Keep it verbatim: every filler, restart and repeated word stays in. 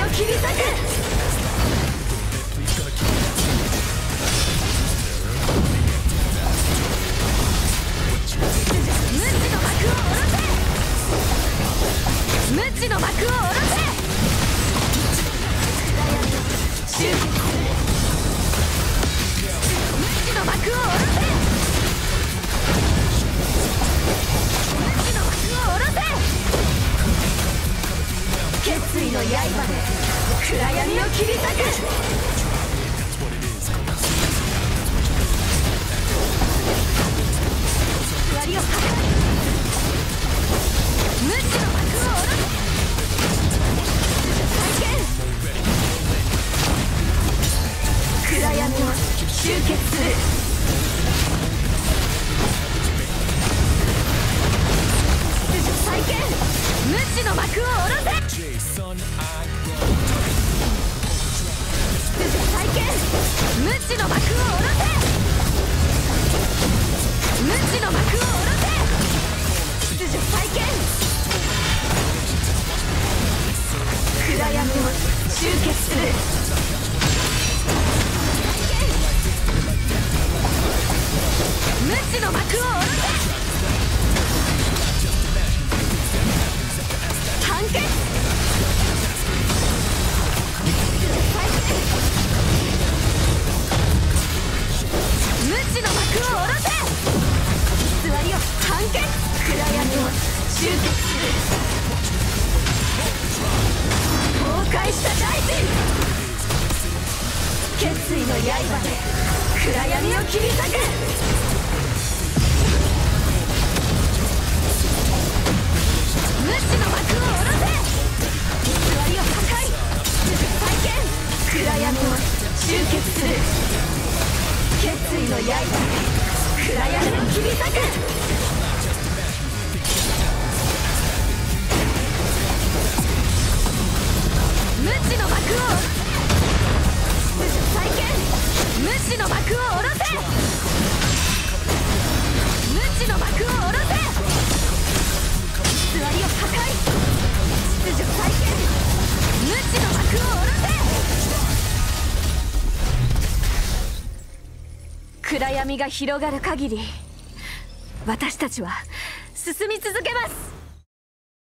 を切り裂く。無知の幕を下ろせ。無知の幕を下ろせ。終結する。無知の幕を下ろせ。無知の幕を下ろせ。決意の刃で暗闇を切り裂く。割をかける。無知の幕を下ろせ。再建。暗闇を集結する。再建。無知の幕を下ろせ。再建。無知の幕を下ろせ。無知の幕を下ろせ。秩序再建。暗闇を集結する。無知の幕を下ろせ。完結。無知の幕を下ろせ。偽りを完結。暗闇を集結する。崩壊した大地。決意の刃で暗闇を切り裂く。無知の幕を下ろせ。偽りを破壊。再建。暗闇を集結する。決意の刃で暗闇を切り裂く。無知の幕を再建。無知の幕を下ろせ。無知の幕を下ろせ。偽りを破壊。秩序再建。無知の幕を下ろせ。暗闇が広がる限り私たちは進み続けます。